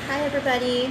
Hi everybody.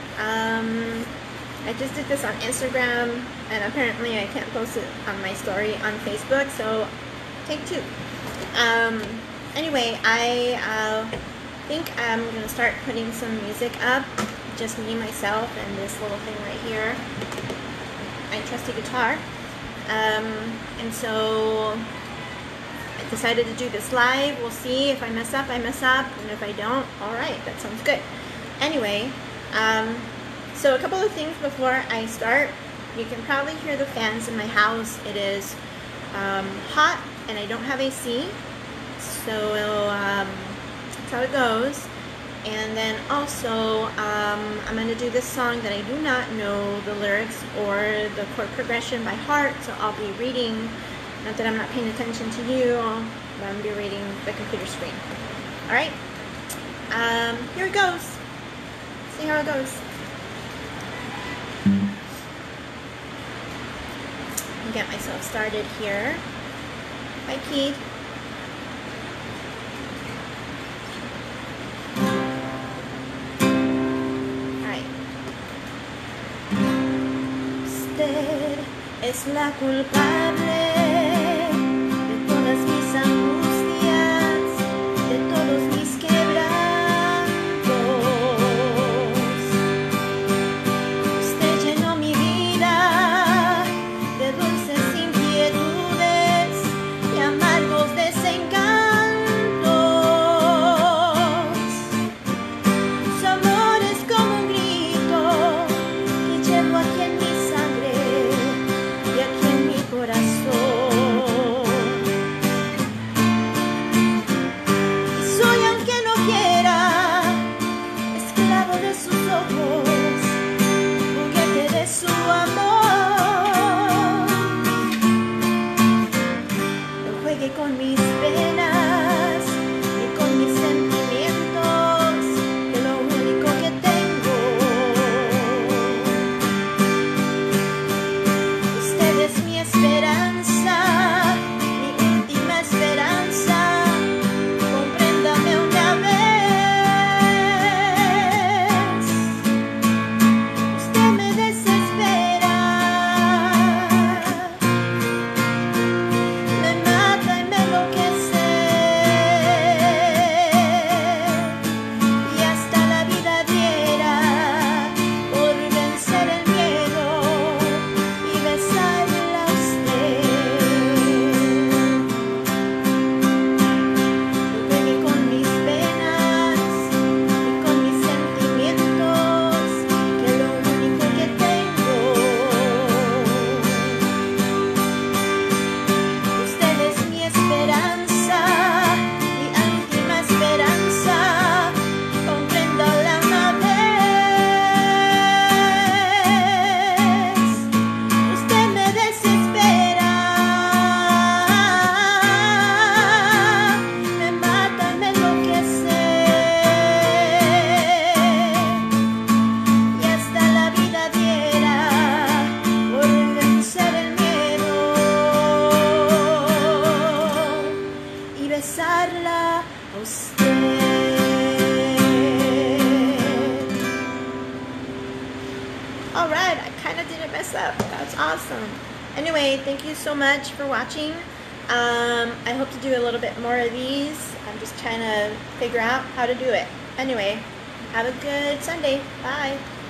I just did this on Instagram and apparently I can't post it on my story on Facebook, so take two. Anyway, I think I'm gonna start putting some music up, just me, myself, and this little thing right here, my trusty guitar. And so I decided to do this live. We'll see. If I mess up, I mess up, and if I don't, alright, that sounds good. Anyway, so a couple of things before I start. You can probably hear the fans in my house. It is hot and I don't have AC, so that's how it goes. And then also I'm going to do this song that I do not know the lyrics or the chord progression by heart, so I'll be reading, not that I'm not paying attention to you, but I'm going to be reading the computer screen. Alright, here it goes. See how it goes. I'll get myself started here. Bye, Keith. Alright. Usted es la culpable de todas mis angustias, de todos mis quebrantos. Usted llenó mi vida de dulces inquietudes y amargos desencantos. Su amor es como un grito que llevo aquí en mi sangre y aquí en mi corazón. Y soy, aunque no quiera, esclavo de sus ojos, juguete de su amor. No juegue con mis penas y con mis sentimientos, que lo único que tengo. Usted es mi esperanza, mi última esperanza. Compréndame una vez. Usted me desespera, me mata y me enloquece, y hasta la vida diera por vencer el miedo y besarla a usted. No juegue con mis penas y con mis sentimientos, que lo único que tengo. Usted es mi esperanza, mi última esperanza. Compréndala una vez. Usted me desespera, me mata y me enloquece, y hasta la vida diera por vencer el miedo y besarla a usted. Alright, I kind of didn't mess up. That's awesome. Anyway, thank you so much for watching. I hope to do a little bit more of these. I'm just trying to figure out how to do it. Anyway, have a good Sunday. Bye.